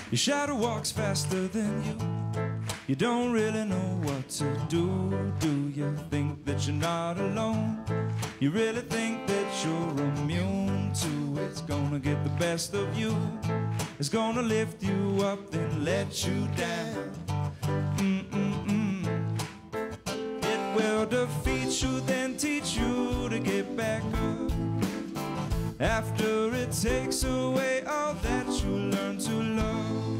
Your shadow walks faster than you. You don't really know what to do. Do you think that you're not alone? You really think that you're immune to it's gonna get the best of you. It's gonna lift you up then let you down. It will defeat you then teach you to get back up. After it takes away all that you learn to love.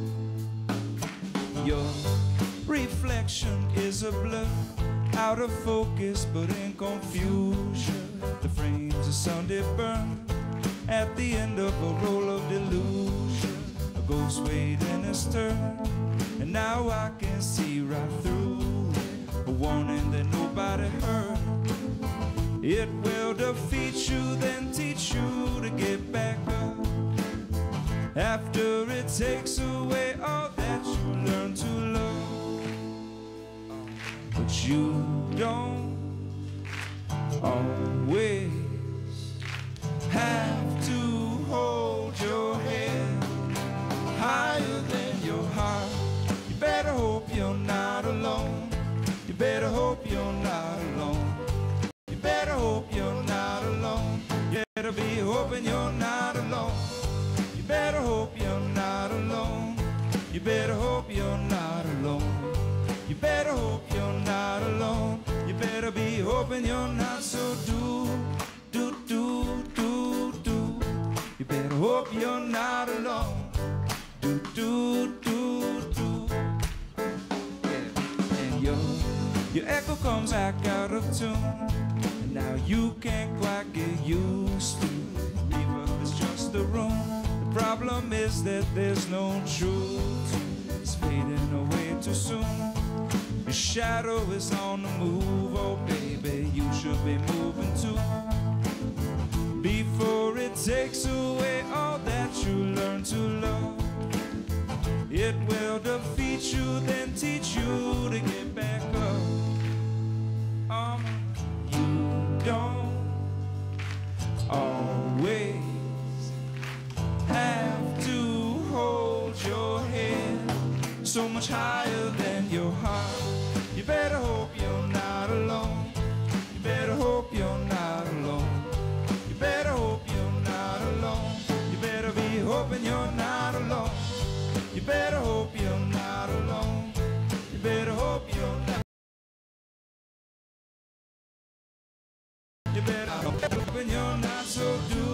Your reflection is a blur, out of focus but in confusion. The frames of Sunday burn at the end of a roll of delusion. A ghost waiting his turn, and now I can see right through it. A warning that nobody heard. It will defeat you, then teach you to get back up. After it takes away all that you learn to love. But you don't always have to hold your head higher than your heart. You better hope you're not alone. You better hope you're not alone. You better hope you're not alone. You better be hoping you're not alone. You better hope you're not alone. You better hope you're not alone. You better hope you're not alone. You better be hoping you're not. So do. You better hope you're not alone. Yeah. And your echo comes back out of tune. Now you can't quite get used to it. Reverb is just a room. The problem is that there's no truth. It's fading away too soon. Your shadow is on the move. Oh baby, you should be moving too. Before it takes away all that you learn to love. It will defeat you, then teach you to get back up. Don't always have to hold your head so much higher than your heart. You better hope you're not alone. You better hope you're not alone. You better hope you're not alone. You better be hoping you're not alone. You better hope you're not alone. You better hope you're not. You better hope when you're not, so do